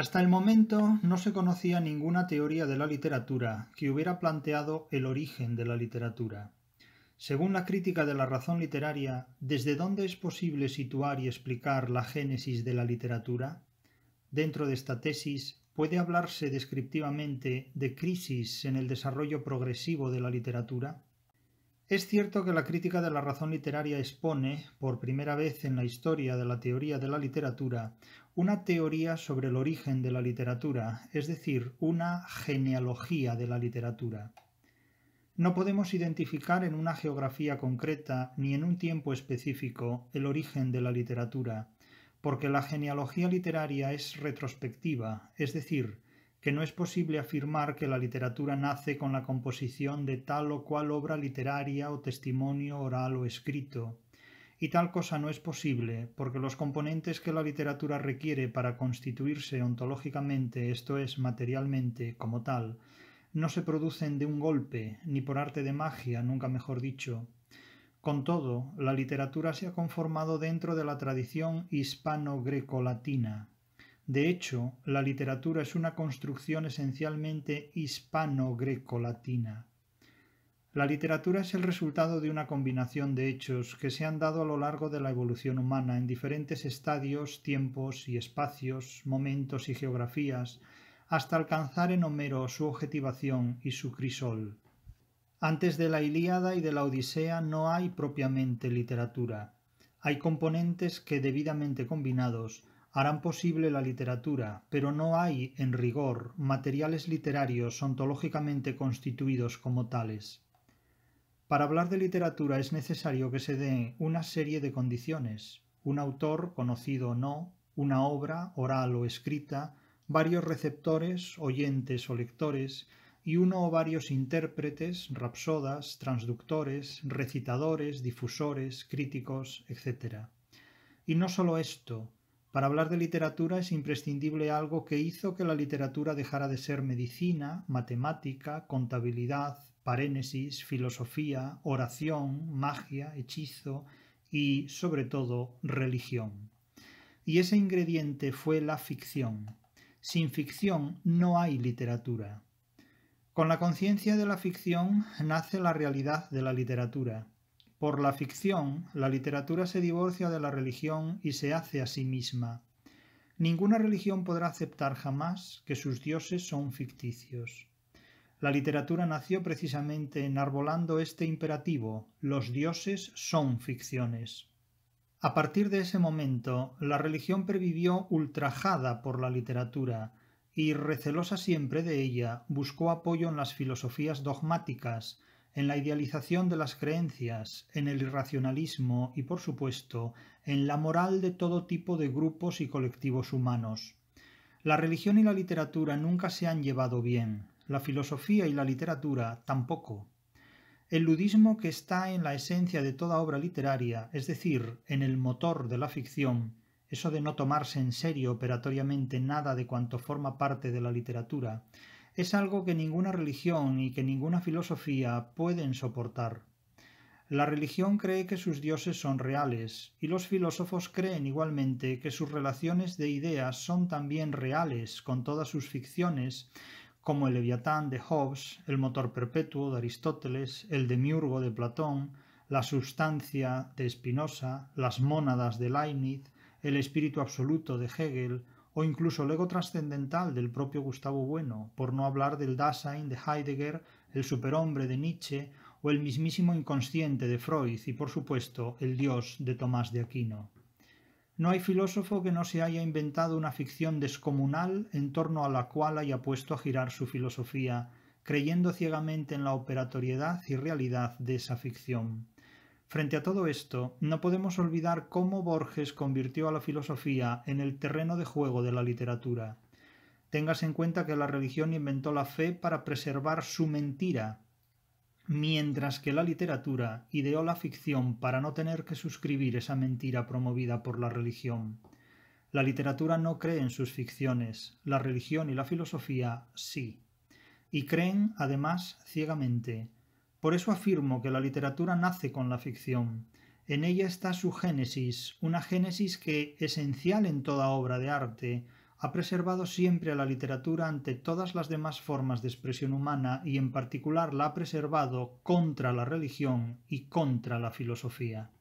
Hasta el momento no se conocía ninguna teoría de la literatura que hubiera planteado el origen de la literatura. Según la crítica de la razón literaria, ¿desde dónde es posible situar y explicar la génesis de la literatura? Dentro de esta tesis, ¿puede hablarse descriptivamente de crisis en el desarrollo progresivo de la literatura? Es cierto que la crítica de la razón literaria expone, por primera vez en la historia de la teoría de la literatura, una teoría sobre el origen de la literatura, es decir, una genealogía de la literatura. No podemos identificar en una geografía concreta ni en un tiempo específico el origen de la literatura, porque la genealogía literaria es retrospectiva, es decir, que no es posible afirmar que la literatura nace con la composición de tal o cual obra literaria o testimonio oral o escrito. Y tal cosa no es posible, porque los componentes que la literatura requiere para constituirse ontológicamente, esto es, materialmente, como tal, no se producen de un golpe, ni por arte de magia, nunca mejor dicho. Con todo, la literatura se ha conformado dentro de la tradición hispano-greco-latina. De hecho, la literatura es una construcción esencialmente hispano-greco-latina. La literatura es el resultado de una combinación de hechos que se han dado a lo largo de la evolución humana en diferentes estadios, tiempos y espacios, momentos y geografías, hasta alcanzar en Homero su objetivación y su crisol. Antes de la Ilíada y de la Odisea no hay propiamente literatura. Hay componentes que, debidamente combinados, harán posible la literatura, pero no hay, en rigor, materiales literarios ontológicamente constituidos como tales. Para hablar de literatura es necesario que se dé una serie de condiciones: un autor, conocido o no, una obra, oral o escrita, varios receptores, oyentes o lectores, y uno o varios intérpretes, rapsodas, transductores, recitadores, difusores, críticos, etc. Y no solo esto. Para hablar de literatura es imprescindible algo que hizo que la literatura dejara de ser medicina, matemática, contabilidad, parénesis, filosofía, oración, magia, hechizo y, sobre todo, religión. Y ese ingrediente fue la ficción. Sin ficción no hay literatura. Con la conciencia de la ficción nace la realidad de la literatura. Por la ficción, la literatura se divorcia de la religión y se hace a sí misma. Ninguna religión podrá aceptar jamás que sus dioses son ficticios. La literatura nació precisamente enarbolando este imperativo: los dioses son ficciones. A partir de ese momento, la religión pervivió ultrajada por la literatura y, recelosa siempre de ella, buscó apoyo en las filosofías dogmáticas, en la idealización de las creencias, en el irracionalismo y, por supuesto, en la moral de todo tipo de grupos y colectivos humanos. La religión y la literatura nunca se han llevado bien, la filosofía y la literatura tampoco. El ludismo que está en la esencia de toda obra literaria, es decir, en el motor de la ficción, eso de no tomarse en serio operatoriamente nada de cuanto forma parte de la literatura, es algo que ninguna religión y que ninguna filosofía pueden soportar. La religión cree que sus dioses son reales, y los filósofos creen igualmente que sus relaciones de ideas son también reales, con todas sus ficciones, como el Leviatán de Hobbes, el motor perpetuo de Aristóteles, el demiurgo de Platón, la substancia de Spinoza, las mónadas de Leibniz, el espíritu absoluto de Hegel, o incluso el ego trascendental del propio Gustavo Bueno, por no hablar del Dasein de Heidegger, el superhombre de Nietzsche o el mismísimo inconsciente de Freud y, por supuesto, el Dios de Tomás de Aquino. No hay filósofo que no se haya inventado una ficción descomunal en torno a la cual haya puesto a girar su filosofía, creyendo ciegamente en la operatoriedad y realidad de esa ficción. Frente a todo esto, no podemos olvidar cómo Borges convirtió a la filosofía en el terreno de juego de la literatura. Téngase en cuenta que la religión inventó la fe para preservar su mentira, mientras que la literatura ideó la ficción para no tener que suscribir esa mentira promovida por la religión. La literatura no cree en sus ficciones, la religión y la filosofía sí. Y creen, además, ciegamente. Por eso afirmo que la literatura nace con la ficción. En ella está su génesis, una génesis que, esencial en toda obra de arte, ha preservado siempre a la literatura ante todas las demás formas de expresión humana y en particular la ha preservado contra la religión y contra la filosofía.